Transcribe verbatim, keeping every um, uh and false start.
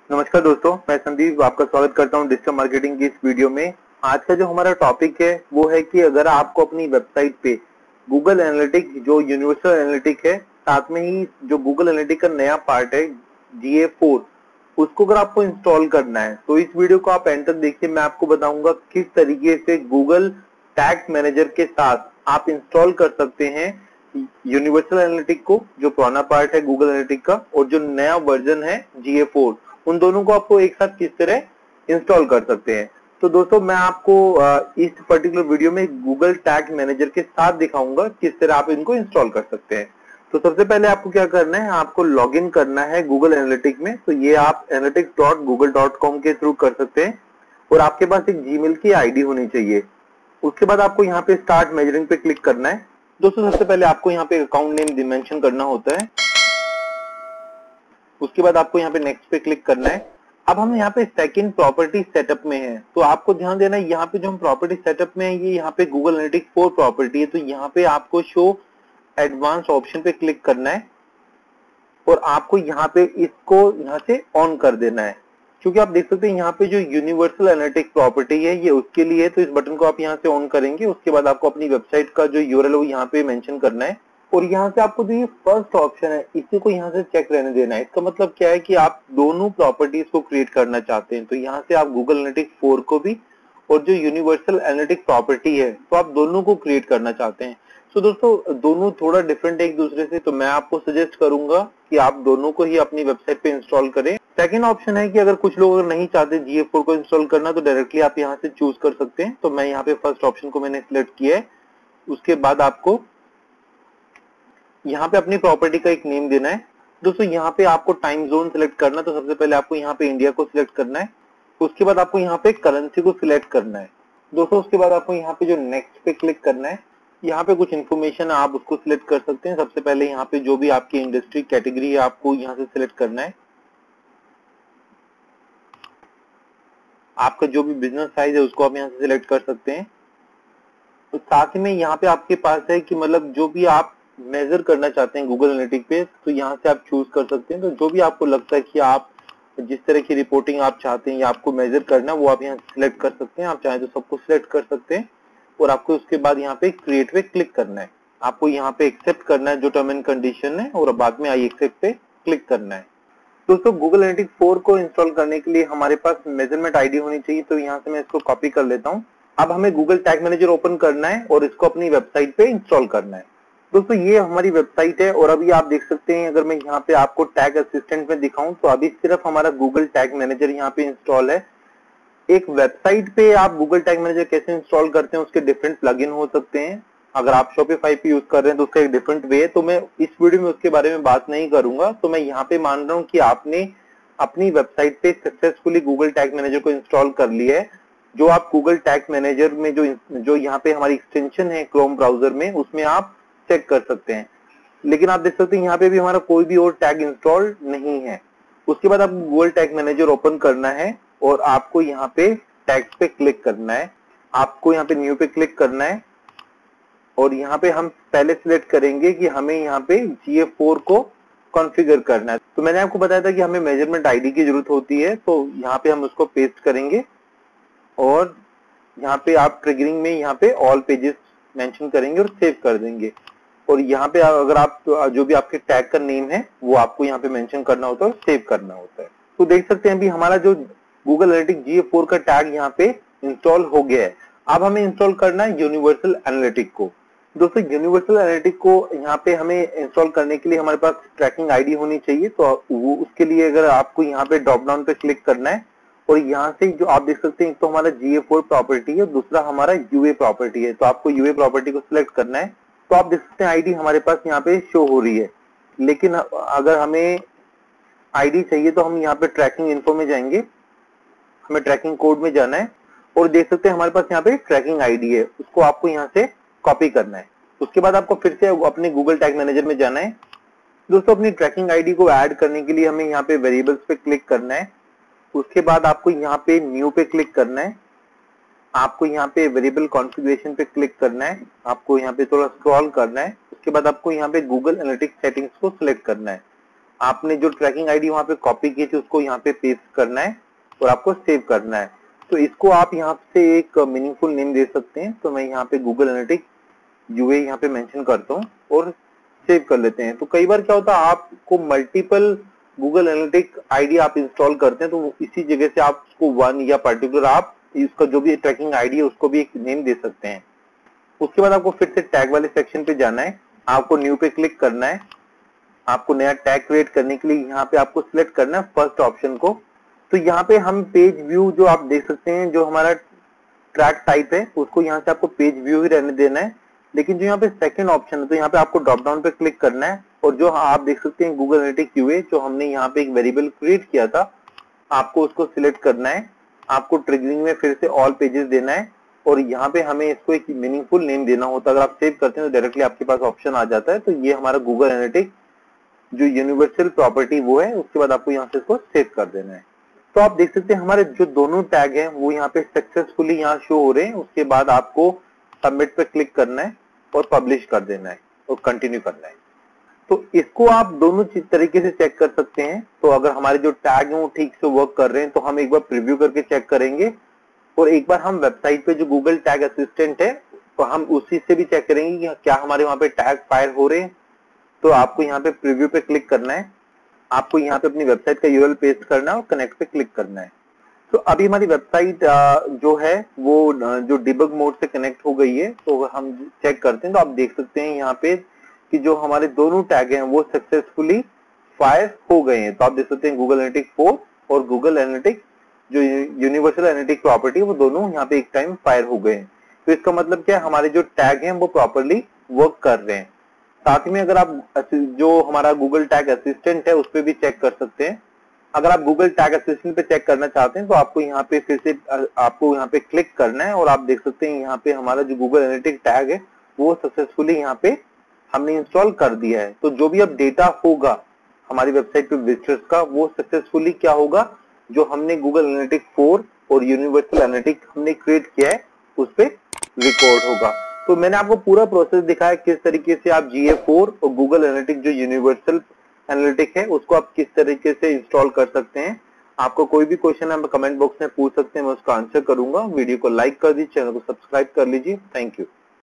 नमस्कार दोस्तों, मैं संदीप आपका स्वागत करता हूं डिजिटल मार्केटिंग की इस वीडियो में। आज का जो हमारा टॉपिक है वो है कि अगर आपको अपनी वेबसाइट पे गूगल एनालिटिक्स जो यूनिवर्सल एनालिटिक है, साथ में ही जो गूगल एनालिटिक का नया पार्ट है जी ए फोर, उसको अगर आपको इंस्टॉल करना है तो इस वीडियो को आप एंड तक देखिए। मैं आपको बताऊंगा किस तरीके से गूगल टैग मैनेजर के साथ आप इंस्टॉल कर सकते हैं यूनिवर्सल एनालिटिक को, जो पुराना पार्ट है गूगल एनालिटिक का, और जो नया वर्जन है जी ए फोर, उन दोनों को आपको एक साथ किस तरह इंस्टॉल कर सकते हैं। तो दोस्तों मैं आपको इस पर्टिकुलर वीडियो में गूगल टैग मैनेजर के साथ दिखाऊंगा किस तरह आप इनको इंस्टॉल कर सकते हैं। तो सबसे पहले आपको क्या करना है, आपको लॉगिन करना है गूगल एनालिटिक में। तो ये आप analytics dot Google dot com के थ्रू कर सकते हैं और आपके पास एक जीमेल की आईडी होनी चाहिए। उसके बाद आपको यहाँ पे स्टार्ट मेजरिंग पे क्लिक करना है। दोस्तों सबसे पहले आपको यहाँ पे अकाउंट नेम डिमेंशन करना होता है। उसके बाद आपको यहाँ पे नेक्स्ट पे क्लिक करना है। अब हम यहाँ पे सेकंड प्रॉपर्टी सेटअप में हैं, तो आपको ध्यान देना है यहाँ पे जो हम प्रॉपर्टी सेटअप में है, ये यहाँ पे गूगल एनालिटिक्स फोर प्रॉपर्टी है। तो यहाँ पे आपको शो एडवांस ऑप्शन पे क्लिक करना है और आपको यहाँ पे इसको यहाँ से ऑन कर देना है, क्योंकि आप देख सकते हैं यहाँ पे जो यूनिवर्सल एनालिटिक्स प्रॉपर्टी है ये उसके लिए है। तो इस बटन को आप यहाँ से ऑन करेंगे। उसके बाद आपको अपनी वेबसाइट का जो यूआरएल है वो यहाँ पे मेंशन करना है और यहाँ से आपको जो ये फर्स्ट ऑप्शन है इसी को यहाँ से चेक रहने देना है। इसका मतलब क्या है कि आप दोनों प्रॉपर्टीज को क्रिएट करना चाहते हैं। तो यहाँ से आप गूगल एनालिटिक्स फोर को भी और जो यूनिवर्सल एनालिटिक्स प्रॉपर्टी है तो आप दोनों को क्रिएट करना चाहते हैं। तो दोस्तों दोनों थोड़ा डिफरेंट है एक दूसरे से, तो मैं आपको सजेस्ट करूंगा कि आप दोनों को ही अपनी वेबसाइट पे इंस्टॉल करें। सेकंड ऑप्शन है कि अगर कुछ लोग अगर नहीं चाहते जी ए फोर को इंस्टॉल करना तो डायरेक्टली आप यहाँ से चूज कर सकते हैं। तो मैं यहाँ पे फर्स्ट ऑप्शन को मैंने सिलेक्ट किया है। उसके बाद आपको यहाँ पे अपनी प्रॉपर्टी का एक नेम देना है। दोस्तों यहाँ पे आपको टाइम जोन सिलेक्ट करना है। तो सबसे पहले आपको यहाँ पे इंडिया को सिलेक्ट करना है। उसके बाद आपको यहाँ पे करेंसी को सिलेक्ट करना है। दोस्तों उसके बाद आपको यहाँ पे जो नेक्स्ट पे क्लिक करना है, यहाँ पे कुछ इन्फॉर्मेशन आप उसको सिलेक्ट कर सकते हैं। सबसे पहले यहाँ पे जो भी आपकी इंडस्ट्री कैटेगरी है आपको यहाँ से सिलेक्ट करना है। आपका जो भी बिजनेस साइज है उसको आप यहाँ से सिलेक्ट कर सकते हैं। तो साथ में यहाँ पे आपके पास है कि मतलब जो भी आप मेजर करना चाहते हैं गूगल एनालिटिक्स पे, तो यहाँ से आप चूज कर सकते हैं। तो जो भी आपको लगता है कि आप जिस तरह की रिपोर्टिंग आप चाहते हैं या आपको मेजर करना है वो आप यहाँ सिलेक्ट कर सकते हैं। आप चाहें तो सबको सिलेक्ट कर सकते हैं और आपको उसके बाद यहाँ पे क्रिएट पे क्लिक करना है। आपको यहाँ पे एक्सेप्ट करना है जो टर्म एंड कंडीशन है और बाद में आई एक्सेप्ट पे क्लिक करना है। दोस्तों गूगल एनालिटिक्स फोर को इंस्टॉल करने के लिए हमारे पास मेजरमेंट आईडी होनी चाहिए। तो यहाँ से मैं इसको कॉपी कर लेता हूँ। अब हमें गूगल टैग मैनेजर ओपन करना है और इसको अपनी वेबसाइट पे इंस्टॉल करना है। दोस्तों ये हमारी वेबसाइट है और अभी आप देख सकते हैं, अगर मैं यहाँ पे आपको टैग असिस्टेंट में दिखाऊं तो अभी सिर्फ हमारा गूगल टैग मैनेजर यहाँ पे इंस्टॉल है। एक वेबसाइट पे आप गूगल टैग मैनेजर कैसे इंस्टॉल करते हैं उसके डिफरेंट प्लगइन हो सकते हैं। अगर आप शॉपिफाई पे यूज कर रहे हैं तो उसका एक डिफरेंट वे है, तो मैं इस वीडियो में उसके बारे में बात नहीं करूंगा। तो मैं यहाँ पे मान रहा हूँ कि आपने अपनी वेबसाइट पे सक्सेसफुली गूगल टैग मैनेजर को इंस्टॉल कर लिया है। जो आप गूगल टैग मैनेजर में जो जो यहाँ पे हमारी एक्सटेंशन है क्रोम ब्राउजर में, उसमें आप चेक कर सकते हैं। लेकिन आप देख सकते हैं यहाँ पे भी हमारा कोई भी और टैग इंस्टॉल नहीं है। उसके बाद आपको गूगल टैग मैनेजर ओपन करना है और आपको यहाँ पे टैग्स पे क्लिक करना है। आपको यहाँ पे न्यू पे क्लिक करना है और यहाँ पे हम पहले सिलेक्ट करेंगे कि हमें यहाँ पे जी ए फोर को कॉन्फ़िगर करना है। तो मैंने आपको बताया था कि हमें मेजरमेंट आईडी की जरूरत होती है, तो यहाँ पे हम उसको पेस्ट करेंगे और यहाँ पे आप ट्रिगरिंग में यहाँ पे ऑल पेजेस मेंशन करेंगे और सेव कर देंगे। और यहाँ पे अगर आप जो भी आपके टैग का नेम है वो आपको यहाँ पे मेंशन करना होता है और सेव करना होता है। तो देख सकते हैं अभी हमारा जो Google analytics G A four का टैग यहाँ पे इंस्टॉल हो गया है। अब हमें इंस्टॉल करना है यूनिवर्सल एनालिटिक्स को। दोस्तों यूनिवर्सल एनालिटिक्स को यहाँ पे हमें इंस्टॉल करने के लिए हमारे पास ट्रैकिंग आईडी होनी चाहिए। तो वो उसके लिए अगर आपको यहाँ पे ड्रॉप डाउन पे क्लिक करना है और यहाँ से जो आप देख सकते हैं, एक तो हमारा जी ए फोर प्रॉपर्टी है, दूसरा हमारा यू ए प्रॉपर्टी है। तो आपको यू ए प्रॉपर्टी को सिलेक्ट करना है। तो आप देख सकते हैं आईडी हमारे पास यहाँ पे शो हो रही है। लेकिन अगर हमें आईडी चाहिए तो हम यहाँ पे ट्रैकिंग इन्फो में जाएंगे, हमें ट्रैकिंग कोड में जाना है और देख सकते हैं हमारे पास यहाँ पे ट्रैकिंग आईडी है, उसको आपको यहाँ से कॉपी करना है। उसके बाद आपको फिर से अपने गूगल टैग मैनेजर में जाना है। दोस्तों अपनी ट्रैकिंग आईडी को ऐड करने के लिए हमें यहाँ पे वेरिएबल्स पे क्लिक करना है। उसके बाद आपको यहाँ पे न्यू पे क्लिक करना है। आपको यहाँ पे वेरिएबल कॉन्फ़िगरेशन पे क्लिक करना है। आपको यहाँ पे थोड़ा स्क्रॉल करना है। उसके बाद आपको यहाँ पे गूगल एनालिटिक्स सेटिंग्स को सिलेक्ट करना है। आपने जो ट्रैकिंग आईडी वहां पे कॉपी की थी उसको यहाँ पे पेस्ट करना है और आपको सेव करना है। तो इसको आप यहाँ से एक मीनिंगफुल नेम दे सकते हैं। तो मैं यहाँ पे गूगल एनालिटिक्स यूए यहाँ पे मेंशन करता हूँ और सेव कर लेते हैं। तो कई बार क्या होता है, आपको मल्टीपल गूगल एनालिटिक्स आईडी आप इंस्टॉल करते हैं, तो इसी जगह से आप उसको वन या पर्टिकुलर आप इसका जो भी ट्रैकिंग आईडी है उसको भी एक नेम दे सकते हैं। उसके बाद आपको फिर से टैग वाले सेक्शन पे जाना है, आपको न्यू पे क्लिक करना है। आपको नया टैग क्रिएट करने के लिए यहाँ पे आपको सिलेक्ट करना है फर्स्ट ऑप्शन को। तो यहाँ पे हम पेज व्यू जो आप देख सकते हैं, जो हमारा ट्रैक टाइप है उसको यहाँ से आपको पेज व्यू ही रहने देना है। लेकिन जो यहाँ पे सेकंड ऑप्शन है, तो यहाँ पे आपको ड्रॉप डाउन पे क्लिक करना है और जो आप देख सकते हैं गूगल एनालिटिक्स यूए, जो हमने यहाँ पे एक वेरिएबल क्रिएट किया था, आपको उसको सिलेक्ट करना है। आपको ट्रिगरिंग में फिर से ऑल पेजेस देना है और यहाँ पे हमें इसको एक मीनिंगफुल नेम देना होता है। अगर आप सेव करते हैं तो डायरेक्टली आपके पास ऑप्शन आ जाता है। तो ये हमारा गूगल एनालिटिक्स जो यूनिवर्सल प्रॉपर्टी वो है, उसके बाद आपको यहाँ से इसको सेव कर देना है। तो आप देख सकते हैं हमारे जो दोनों टैग हैं वो यहाँ पे सक्सेसफुली यहाँ शो हो रहे हैं। उसके बाद आपको सबमिट पे क्लिक करना है और पब्लिश कर देना है और कंटिन्यू करना है। तो इसको आप दोनों तरीके से चेक कर सकते हैं। तो अगर हमारे जो टैग हैं वो ठीक से वर्क कर रहे हैं तो हम एक बार प्रीव्यू करके चेक करेंगे और एक बार हम वेबसाइट पे जो गूगल टैग असिस्टेंट है तो हम उसी से भी चेक करेंगे कि क्या हमारे वहां पे टैग फायर हो रहे हैं। तो आपको यहाँ पे प्रीव्यू पे क्लिक करना है, आपको यहाँ पे अपनी वेबसाइट का यूआरएल पेस्ट करना है और कनेक्ट पे क्लिक करना है। तो अभी हमारी वेबसाइट जो है वो जो डिबग मोड से कनेक्ट हो गई है। तो हम चेक करते हैं तो आप देख सकते हैं यहाँ पे कि जो हमारे दोनों टैग हैं वो सक्सेसफुली फायर हो गए हैं। तो आप देख सकते हैं गूगल एनालिटिक्स फोर और गूगल एनालिटिक्स जो यूनिवर्सल एनालिटिक्स प्रॉपर्टी है वो दोनों यहाँ पे एक टाइम फायर हो गए हैं। तो इसका मतलब क्या है, हमारे जो टैग हैं वो प्रॉपरली वर्क कर रहे हैं। साथ ही में अगर आप जो हमारा गूगल टैग असिस्टेंट है उस पर भी चेक कर सकते हैं। अगर आप गूगल टैग असिस्टेंट पे चेक करना चाहते हैं तो आपको यहाँ पे फिर से आपको यहाँ पे क्लिक करना है और आप देख सकते हैं यहाँ पे हमारा जो गूगल एनालिटिक्स टैग है वो सक्सेसफुली यहाँ पे हमने इंस्टॉल कर दिया है। तो जो भी अब डेटा होगा हमारी वेबसाइट पे विजिटर्स का वो सक्सेसफुली क्या होगा, जो हमने गूगल एनालिटिक्स फोर और यूनिवर्सल एनालिटिक्स हमने क्रिएट किया है उस पे रिकॉर्ड होगा। तो मैंने आपको पूरा प्रोसेस दिखाया किस तरीके से आप जी ए फोर और गूगल एनालिटिक्स जो यूनिवर्सल एनालिटिक्स है उसको आप किस तरीके से इंस्टॉल कर सकते हैं। आपको कोई भी क्वेश्चन है कमेंट बॉक्स में पूछ सकते हैं, मैं उसका आंसर करूंगा। वीडियो को लाइक कर दीजिए, चैनल को सब्सक्राइब कर लीजिए। Thank you.